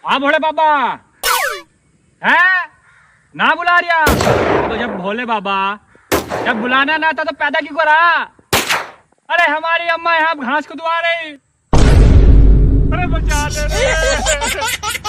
हाँ भोले बाबा है ना बुला रिया तो जब भोले बाबा जब बुलाना ना था तो पैदा क्यों करा। अरे हमारी अम्मा यहाँ घास कुदवा रही। अरे बचा ले